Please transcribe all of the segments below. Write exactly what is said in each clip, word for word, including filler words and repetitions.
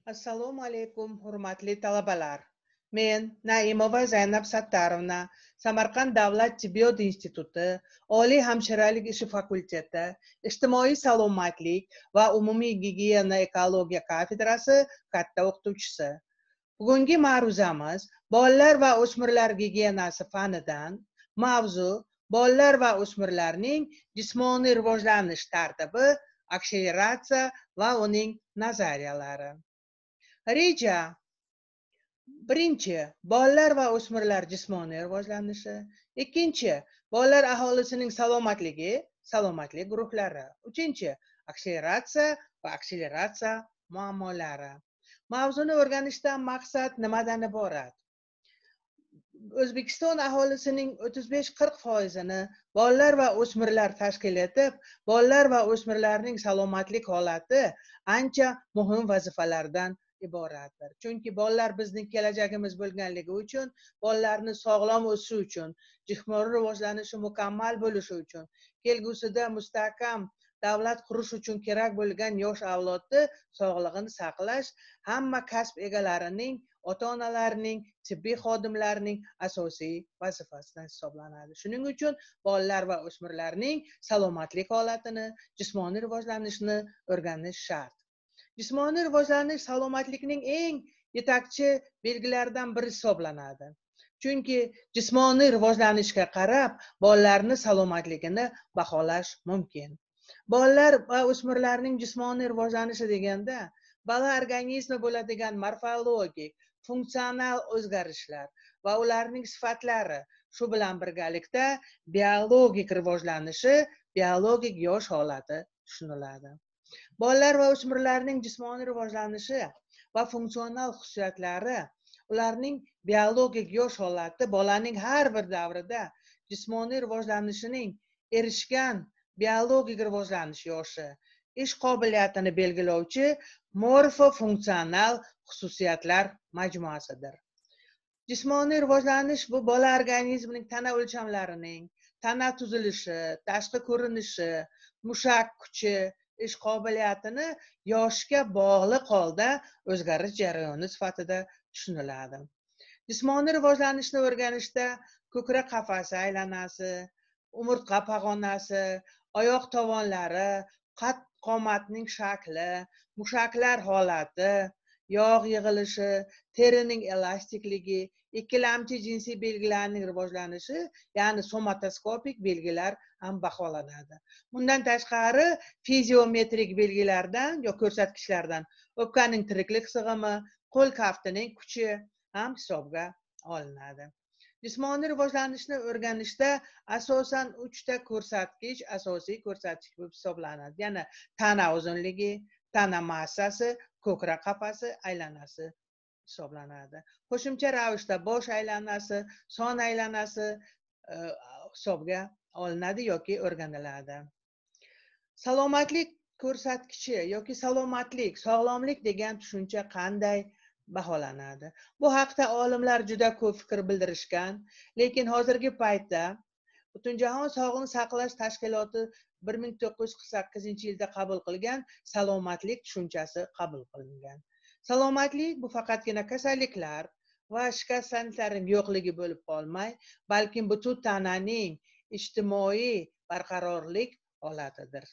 Assalomu alaykum, hurmatli talabalar. Men Naimova Zaynab Sattarovna, Samarqand davlat tibbiyot instituti, Oliy hamshiralik ishi fakulteti, ijtimoiy salomatlik va umumiy gigiyena ekologiya kafedrasi katta o'qituvchisi. Bugungi ma'ruzamiz bolalar va o'smirlar gigiyenasi fanidan. Mavzu bolalar va o'smirlarning jismoniy rivojlanish tartibi, akseleratsiya va uning nazariyalari. Reja. Birinchi, bolalar va o'smirlar jismoniy rivojlanishi. Ikkinchi, bolalar aholisining salomatligi, salomatlik guruhlari. Uchinchi, akseleratsiya va akseleratsiya muammolari. Mavzuni o'rganishdan maqsad nimadan iborat? O'zbekiston aholisining o'ttiz besh qirq foizini bolalar va o'smirlar tashkil etib, bolalar va o'smirlarning salomatlik holati ancha muhim vazifalardan iboratdir. Chunki bolalar bizning kelajagimiz bo'lganligi uchun, bolalarni sog'lom o'sishi uchun, jismoniy rivojlanishi mukammal bo'lishi uchun, kelgusida mustahkam davlat qurish uchun kerak bo'lgan yosh avlodni sog'lig'ini saqlash hamma kasb egalarining, ota-onalarning, tibbiy xodimlarning asosiy vazifasidan hisoblanadi. Shuning uchun bolalar va o'smirlarning salomatlik holatini, jismoniy rivojlanishni o'rganish shart. Jismoniy rivojlanish salomatlikning eng yetakchi belgilaridan biri hisoblanadi. Chunki jismoniy rivojlanishga qarab bolalarning salomatligini baholash mumkin. Bolalar va o'smirlarning jismoniy rivojlanishi deganda bola organizmi bo'ladigan morfologik, funksional o'zgarishlar va ularning sifatlari, shu bilan birgalikda biologik rivojlanishi, biologik yosh holati tushuniladi. Bolalar va o'smirlarning jismoniy rivojlanishi va funksional xususiyatlari, ularning biologik yosh holati bolaning har bir davrida jismoniy rivojlanishining erishgan biologik rivojlanish yoshi, ish qobiliyatini belgilovchi morfofunksional xususiyatlar majmuasidir. Jismoniy rivojlanish bu bola organizmining tana o'lchamlarining, tana tuzilishi, tashqi ko'rinishi, mushak kuchi, ish qobiliyatini yoshga bog'liq holda o'zgarish jarayoni sifatida tushuniladi. Jismoniy rivojlanishni o'rganishda ko'krak qafasi aylanasi, umurtqa pog'onasi, oyoq tovonlari, qad qomatning shakli, mushaklar holati, yog' yig'ilishi, terining elastikligi, ikkilamchi jinsiy belgilarning rivojlanishi, ya'ni somatoskopik belgilar ham baholanadi. Bundan tashqari fiziometrik belgilardan yo ko'rsatkichlardan o'pkaning tiriklik sig'imi, qo'l kaftining kuchi ham hisobga olinadi. Jismoniy rivojlanishni o'rganishda asosan uchta ko'rsatkich asosiy ko'rsatkich bo'lib hisoblanadi. Ya'ni tana uzunligi, tana massasi, ko'krak qafasi aylanasi hisoblanadi. Qo'shimcha ravishda bosh aylanasi, son aylanasi hisobga olinadi yoki o'rganiladi. Salomatlik ko'rsatkichi yoki salomatlik, sog'lomlik degan tushuncha qanday baholanadi? Bu haqda olimlar juda ko'p fikr bildirishgan, lekin hozirgi paytda Butunjahon Sog'liqni saqlash tashkiloti bir ming to'qqiz yuz qirq sakkizinchi yilda qabul qilgan salomatlik tushunchasi qabul qilingan. Salomatlik bu faqatgina kasalliklar va shikastlanishlarning yo'qligi bo'lib qolmay, balkim butun tananing ijtimoiy barqarorlik holatidir.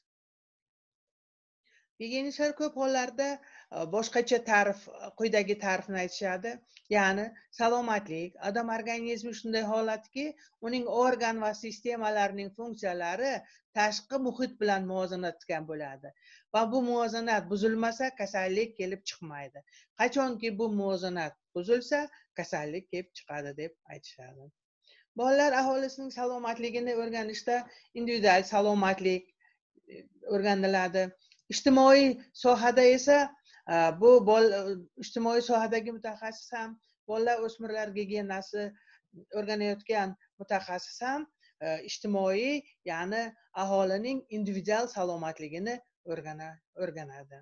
Gigiyenistlar ko'p hollarda boshqacha ta'rif, quyidagi ta'rifni aytishadi. Ya'ni salomatlik odam organizmi shunday holatki, uning organ va sistemalarining funksiyalari tashqi muhit bilan muvozanatga bo'ladi va bu muvozanat buzilmasa kasallik kelib chiqmaydi. Qachonki bu muvozanat buzilsa, kasallik kelib chiqadi deb aytishadi. Bolalar aholisining salomatligini o'rganishda individual salomatlik o'rganiladi. Ijtimoiy sohada esa bu ijtimoiy sohadagi mutaxassis ham, bolalar o'smirlar gigiyenasi o'rganayotgan mutaxassis ham ijtimoiy, ya'ni aholining individual salomatligini o'rganadi.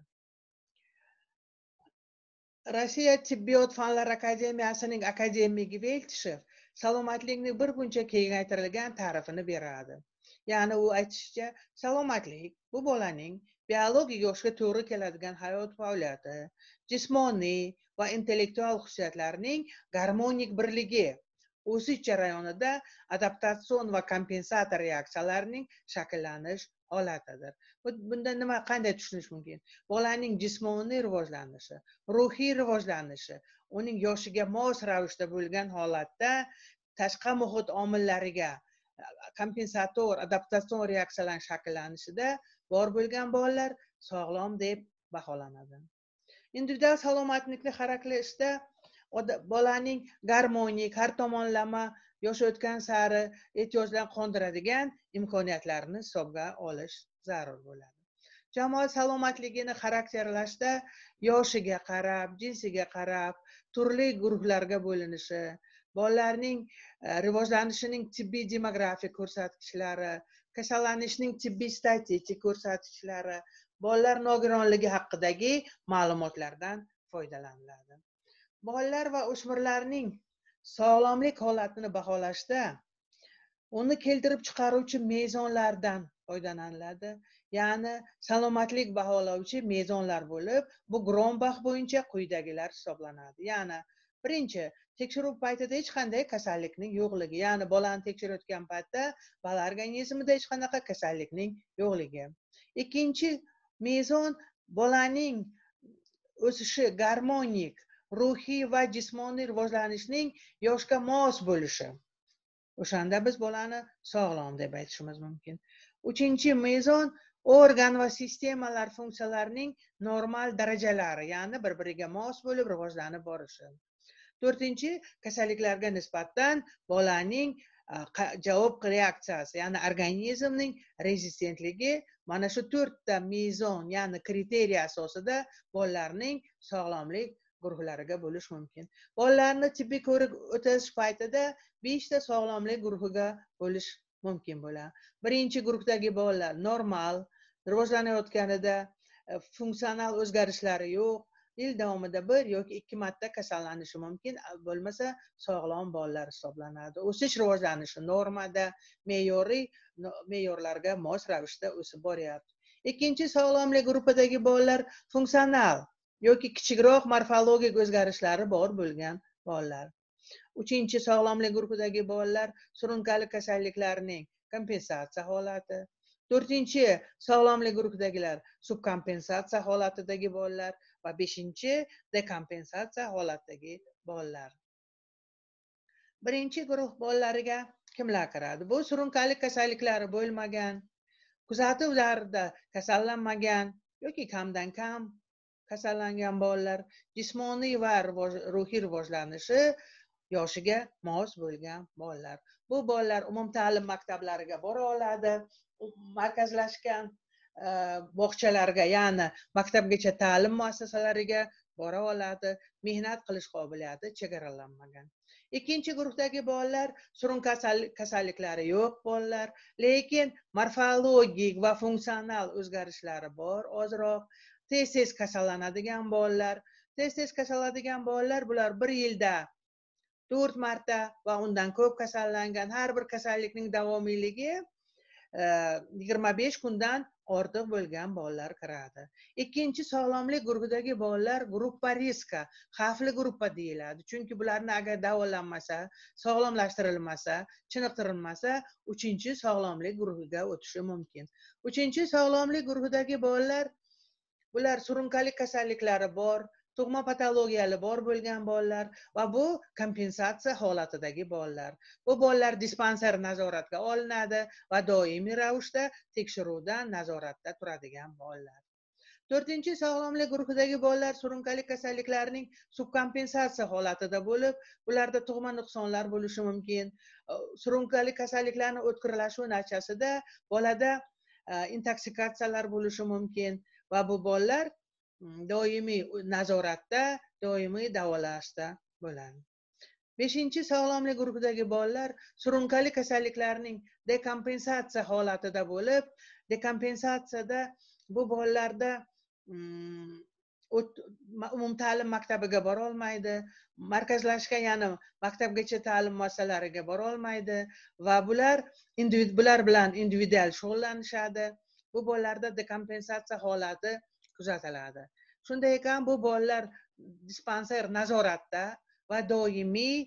Rossiya tibbiyot fanlar akademiyasining akademigi Veltishev salomatlikning bir buncha kengaytirilgan ta'rifini beradi. Ya'ni u aytishicha, salomatlik bu bolaning biologik yoshga to'g'ri keladigan hayot faoliyati, jismoniy va intellektual xususiyatlarning garmonik birligi, o'sish jarayonida adaptatsion va kompensator reaksiyalarning shakllanish holatidir. Bunda nima qanday tushunish mumkin? Bolaning jismoniy rivojlanishi, ruhiy rivojlanishi, uning yoshiga mos ravishda bo'lgan holatda tashqi muhit omillariga kompensator, adaptatsion reaksiyalar shakllanishida bor bo'lgan bolalar sog'lom deb baholanadi. Individual salomatlikni xarakterlashda bolaning garmonik, har tomonlama yosh o'tgan sari ehtiyojlarni qondiradigan imkoniyatlarni hisobga olish zarur bo'ladi. Jamoat salomatligini xarakterlashda yoshiga qarab, jinsiga qarab, turli guruhlarga bo'linishi, bolalarning rivojlanishining tibbiy demografik ko'rsatkichlari, kasallanishning tibbiy statistik ko'rsatkichlari, bolalar nogironligi haqidagi ma'lumotlardan foydalaniladi. Bolalar va o'smirlarning sog'lomlik holatini baholashda uni keltirib chiqaruvchi mezonlardan foydalaniladi. Ya'ni salomatlik baholovchi mezonlar bo'lib, bu Gronbach bo'yicha quyidagilar hisoblanadi. Ya'ni birinchi, tekshiruv paytida hech qanday kasallikning yo'qligi, ya'ni bolani tekshirayotgan paytda bola organizmida hech qanaqa kasallikning yo'qligi. Ikkinchi mezon bolaning o'sishi garmonik, ruhiy va jismoniy rivojlanishning yoshga mos bo'lishi. O'shanda biz bolani sog'lom deb aytishimiz mumkin. Uchinchi mezon organ va sistemalar funksiyalarining normal darajalari, ya'ni bir-biriga mos bo'lib rivojlanib borishi. To'rtinchi, kasalliklarga nisbatan bolaning javob reaksiyasi, ya'ni organizmning rezistentligi. Mana shu to'rtta mezon, ya'ni kriteriya asosida bolalarning sog'lomlik guruhlariga bo'lish mumkin. Bolalarni tibbiy ko'rik o'tkazish paytida beshta sog'lomlik guruhiga bo'lish mumkin bo'ladi. Birinchi guruhdagi bolalar normal, rivojlanayotganida funksional o'zgarishlari yo'q, yil davomida bir yoki ikki marta kasallanishi mumkin, bo'lmasa sog'lom bolalar hisoblanadi. O'sish rivojlanishi normada, me'yoriy me'yorlarga mos ravishda o'sib boryapti. Ikkinchi sog'lomlik guruhidagi bolalar funksional yoki kichikroq morfologik o'zgarishlari bor bo'lgan bolalar. Uchinchi sog'lomlik guruhidagi bolalar surunkali kasalliklarning kompensatsiya holati. To'rtinchi sog'lomlik guruhidagilar subkompensatsiya holatidagi bolalar va beshinchi dekompensatsiya holatidagi bolalar. Birinchi guruh bolalariga kimlar kiradi? Bu surunkali kasalliklari bo'lmagan, kuzatuvlarda kasallanmagan yoki kamdan kam kasallangan bolalar, jismoniy va ruhiy rivojlanishi yoshiga mos bo'lgan bolalar. Bu bolalar umumta'lim maktablariga bora oladi, markazlashgan bog'chalarga, ya'ni maktabgacha ta'lim muassasalariga bora oladi, mehnat qilish qobiliyati chegaralanmagan. Ikkinchi guruhdagi bolalar surunkali kasalliklari yo'q bolalar, lekin morfologik va funksional o'zgarishlari bor, ozroq. Tez-tez kasallanadigan bolalar, tez-tez kasallanadigan bolalar bular bir yilda to'rt marta va undan ko'p kasallangan, har bir kasallikning davomiyligi yigirma besh kundan ortiq bo'lgan bolalar kiradi. Ikkinchi sog'lomlik guruhidagi bolalar gruppa riska, xavfli gruppa deyiladi. Chunki bularni agar davolanmasa, sog'lomlashtirilmasa, chiniqtirilmasa, uchinchi sog'lomlik guruhiga o'tishi mumkin. Uchinchi sog'lomlik guruhidagi bolalar bular surunkali kasalliklari bor, tug'ma patologiyali bor bo'lgan bolalar va bu kompensatsiya holatidagi bolalar. Bu bolalar dispanser nazoratga olinadi va doimiy ravishda tekshiruvdan nazoratda turadigan bolalar. To'rtinchi sog'lomlik guruhidagi bolalar surunkali kasalliklarning subkompensatsiya holatida bo'lib, ularda tug'ma nuqsonlar bo'lishi mumkin. Surunkali kasalliklarning o'tkirlashuvi natijasida bolada intoksikatsiyalar bo'lishi mumkin va bu bolalar doimiy nazoratda, doimiy davolashda bo'ladi. Beshinchi sog'lomlik guruhidagi bolalar surunkali kasalliklarning dekompensatsiya holatida bo'lib, dekompensatsiyada bu bolalarda umumta'lim maktabiga bora olmaydi, markazlashgan, ya'ni maktabgacha ta'lim muassasalariga bora olmaydi va bular bular bilan individual shug'ullanishadi. bu bolalarda dekompensatsiya holati kuzatiladi. Shunday ekan bu bolalar dispanser nazoratda va doimiy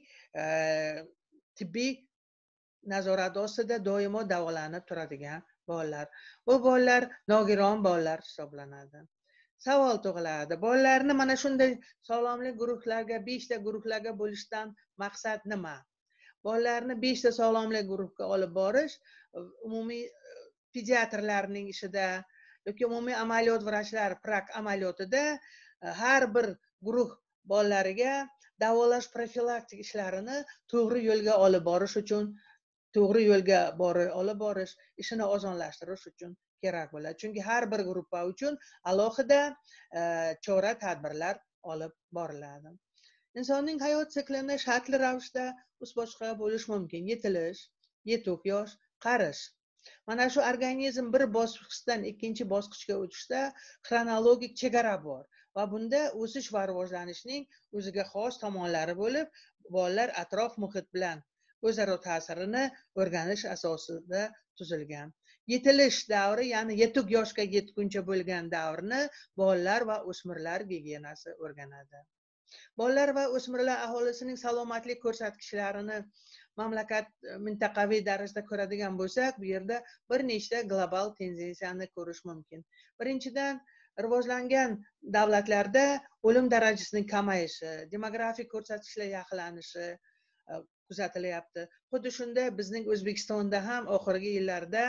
tibbiy nazorat ostida doimo davolanib turadigan bolalar. Bu bolalar nogiron bolalar hisoblanadi. Savol tug'iladi. Bolalarni mana shunday sog'lomlik guruhlarga, beshta guruhlarga bo'lishdan maqsad nima? Bolalarni beshta sog'lomlik guruhiga olib borish umumiy pediatrlarning ishida yoki umumiy amaliyot vrachlar prak amaliyotida har bir guruh bolalariga davolash profilaktik ishlarini to'g'ri yo'lga olib borish uchun to'g'ri yo'lga olib borish ishini osonlashtirish uchun kerak bo'ladi. Chunki har bir gruppa uchun alohida chora tadbirlar olib boriladi. Insonning hayot siklini shartli ravishda uch boshqa bo'lish mumkin. Yetilish, yetuk yosh, qarish. Mana shu organizm bir bosqichdan ikkinchi bosqichga o'tishda xronologik chegara bor va bunda o'sish va rivojlanishning o'ziga xos tomonlari bo'lib, bolalar atrof muhit bilan o'zaro ta'sirini o'rganish asosida tuzilgan. Yetilish davri, ya'ni yetuk yoshga yetguncha bo'lgan davrni bolalar va o'smirlar gigiyenasi o'rganadi. Bolalar va o'smirlar aholisining salomatlik ko'rsatkichlarini mamlakat mintaqaviy darajada ko'radigan bo'lsak, bu yerda bir nechta global tendensiyani ko'rish mumkin. Birinchidan, rivojlangan davlatlarda o'lim darajasining kamayishi, demografik ko'rsatkichlar yaxshilanishi kuzatilyapti. Xuddi shunday bizning O'zbekistonda ham oxirgi yillarda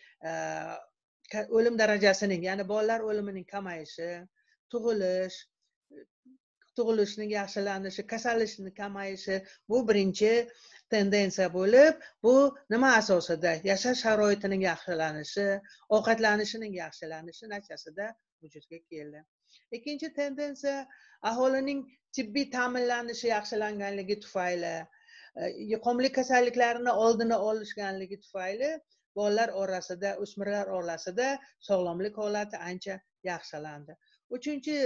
o'lim darajasining, ya'ni bolalar o'limining kamayishi, tug'ilish, tug'ilishning yaxshilanishi, kasallashishning kamayishi bu birinchi tendensiya bo'lib, bu nima asosida? Yashash sharoitining yaxshilanishi, ovqatlanishining yaxshilanishi natijasida vujudga keldi. Ikkinchi tendensiya aholining tibbiy ta'minlanishi yaxshilanganligi tufayli, yuqumli kasalliklarni oldini olishganligi tufayli bolalar orasida, o'smirlar orasida sog'lomlik holati ancha yaxshilandi. Uchinchi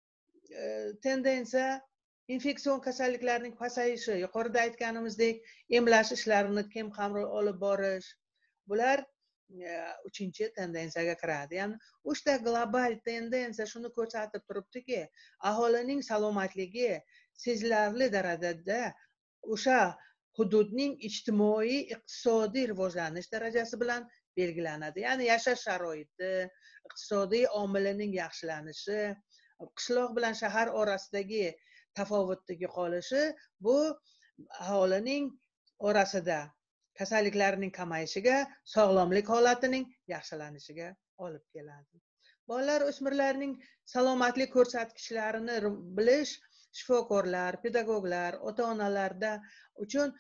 tendensiya infeksion kasalliklarning pasayishi, yuqorida aytganimizdek, emlash ishlarini keng qamrovli olib borish. Bular uchinchi tendensiyaga kiradi. Ya'ni uchta global tendensiya shuni ko'rsatib turibdiki, aholining salomatligi sezilarli darajada o'sha hududning ijtimoiy iqtisodiy rivojlanish darajasi bilan belgilanadi. Ya'ni yashash sharoiti, iqtisodiy omilining yaxshilanishi, qishloq bilan shahar orasidagi tafovutdagi qolishi bu aholining orasida kasalliklarning kamayishiga, sog'lomlik holatining yaxshilanishiga olib keladi. Bolalar, o'smirlarning salomatlik ko'rsatkichlarini bilish shifokorlar, pedagoglar, ota-onalarda uchun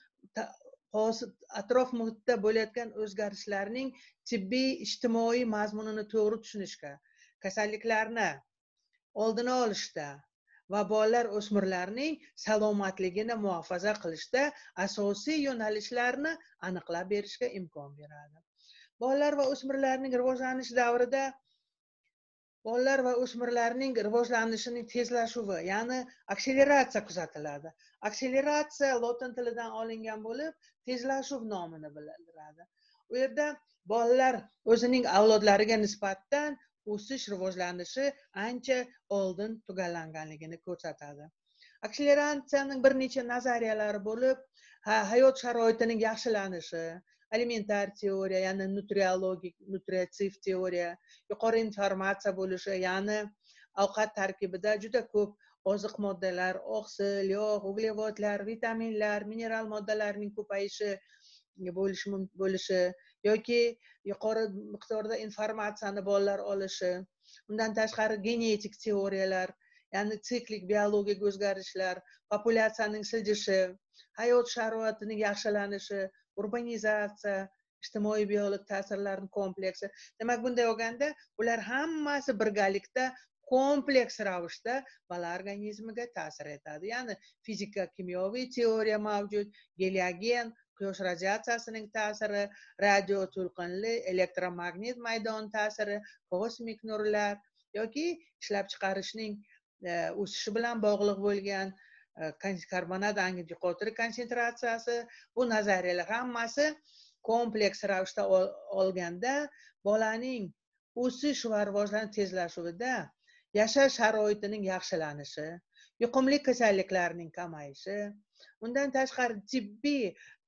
atrof muhitda bo'layotgan o'zgarishlarning tibbiy, ijtimoiy mazmunini to'g'ri tushunishga, kasalliklarni oldini olishda va bolalar o'smirlarning salomatligini muhofaza qilishda asosiy yo'nalishlarni aniqlab berishga imkon beradi. Bolalar va o'smirlarning rivojlanish davrida bolalar va o'smirlarning rivojlanishining tezlashuvi, ya'ni akseleratsiya kuzatiladi. Akseleratsiya lotin tilidan olingan bo'lib, tezlashuv nomini bildiradi. U yerda bolalar o'zining avlodlariga nisbatan o'sish rivojlanishi ancha oldin tugallanganligini ko'rsatadi. Akseleratsiyaning bir necha nazariyalari bo'lib, hayot sharoitining yaxshilanishi, alimentar teoriya, ya'ni nutriologik, nutritiv teoriya, yuqori informatsiya bo'lishi, ya'ni ovqat tarkibida juda ko'p oziq moddalar, oqsil, yog', uglevodlar, vitaminlar, mineral moddalarning ko'payishi bo'lishi bo'lishi yoki yuqori miqdorda informatsiyani bolalar olishi, undan tashqari genetik teoriyalar, ya'ni siklik biologik o'zgarishlar, populyatsiyaning siljishi, hayot sharoitining yaxshilanishi, urbanizatsiya, ijtimoiy biologik ta'sirlarning kompleksi. Demak, bunday olganda, ular hammasi birgalikda kompleks ravishda bola organizmiga ta'sir etadi. Ya'ni fizika, kimyoviy teoriya mavjud, geologen, quyosh radiatsiyasining ta'siri, radio to'lqinli elektromagnit maydon ta'siri, kosmik nurlar yoki ishlab chiqarishning o'sishi bilan bog'liq bo'lgan karbonat angidri yuqori konsentratsiyasi, bu nazariyalar hammasi kompleks ravishda olganda bolaning o'sish va rivojlanish tezlashuvida yashash sharoitining yaxshilanishi, yuqumli kasalliklarning kamayishi, undan tashqari tibbiy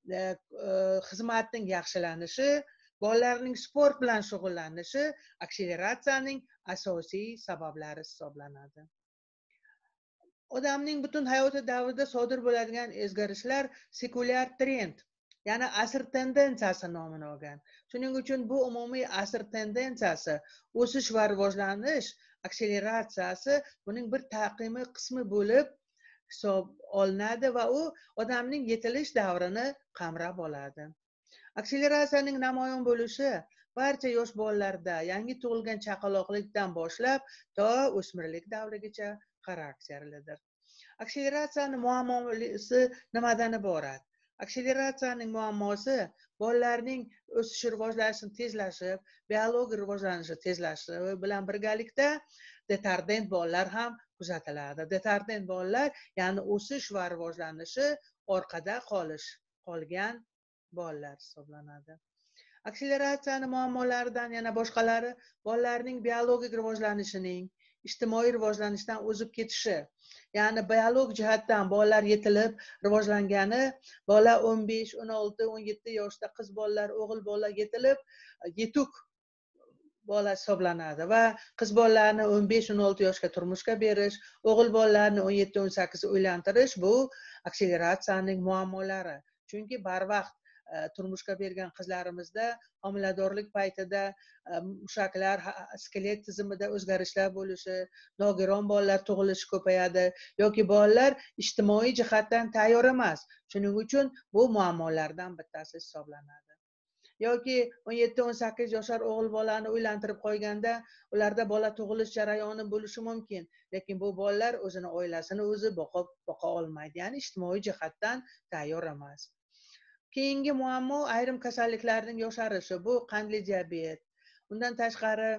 xizmatning yaxshilanishi, bolalarning sport bilan shug'ullanishi akseleratsiyaning asosiy sabablari hisoblanadi. Odamning butun hayoti davrida sodir bo'ladigan o'zgarishlar sekulyar trend, ya'ni asr tendensiyasi nomini olgan. Shuning uchun bu umumiy asr tendensiyasi, o'sish va rivojlanish akseleratsiyasi buning bir taqvimiy qismi bo'lib hisob olinadi va u odamning yetilish davrini qamrab oladi. Akseleratsiyaning namoyon bo'lishi barcha yosh bolalarda yangi tug'ilgan chaqaloqlikdan boshlab to o'smirlik davrigacha xarakterlidir. Akseleratsiyaning muammosi nimadan iborat? Akseleratsiyaning muammosi bolalarning o'sish rivojlanishi tezlashib, biologik rivojlanishi tezlashishi bilan birgalikda detardent bolalar ham kuzatiladi. Detardent bolalar, ya'ni o'sish va rivojlanishi orqada qolish, qolgan bolalar hisoblanadi. Akseleratsiyaning muammolaridan yana boshqalari bolalarning biologik rivojlanishining, ijtimoiy rivojlanishdan o'zib ketishi. Ya'ni biologik jihatdan bolalar yetilib rivojlangani, bola o'n besh, o'n olti, o'n yetti yoshda qiz bolalar, o'g'il bolalar yetilib yetuk bola hisoblanadi va qiz bolalarni o'n besh, o'n olti yoshga turmushga berish, o'g'il bolalarni o'n yetti, o'n sakkiz uylantirish bu akseleratsiyaning muammolari. Chunki barvaqt turmushga bergan qizlarimizda homiladorlik paytida mushaklar, skelet tizimida o'zgarishlar bo'lishi, nogiron bolalar tug'ilishi ko'payadi yoki bolalar ijtimoiy jihatdan tayyor emas. Shuning uchun bu muammolardan bittasi hisoblanadi. Yoki o'n yetti, o'n sakkiz yoshar o'g'il bolani uylantirib qo'yganda ularda bola tug'ilish jarayoni bo'lishi mumkin, lekin bu bolalar o'zini oilasini o'zi boqib boqa olmaydi, ya'ni ijtimoiy jihatdan tayyor emas. Keyingi muammo ayrim kasalliklarning yosharishi, bu qandli diabet, undan tashqari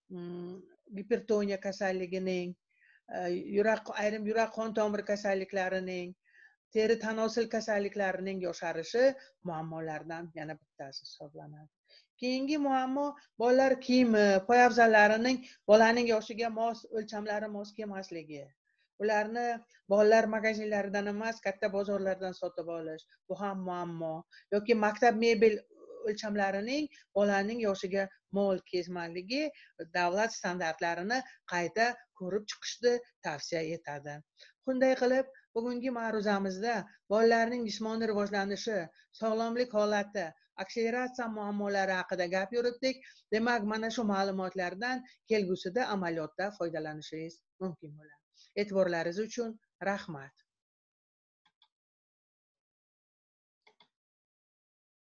gipertoniya kasalligining, yurak ayrim yurak qon tomir kasalliklarining, teri tanosil kasalliklarining yosharishi muammolardan yana bittasi hisoblanadi. Keyingi muammo bolalar kiyimi, poyabzallarining bolaning yoshiga mos, o'lchamlari mos kelmasligi. Ularni bolalar magazinlaridan emas, katta bozorlardan sotib olish, bu ham muammo. Yoki maktab mebel o'lchamlarining bolaning yoshiga mos kelmasligi davlat standartlarini qayta ko'rib chiqishni tavsiya etadi. Bunday qilib, bugungi ma'ruzamizda bolalarning jismoniy rivojlanishi, sog'lomlik holati, akseleratsiya muammolari haqida gap yuritdik. Demak, mana shu ma'lumotlardan kelgusida amaliyotda foydalanishingiz mumkin bo'ladi. E'tiborlaringiz uchun rahmat.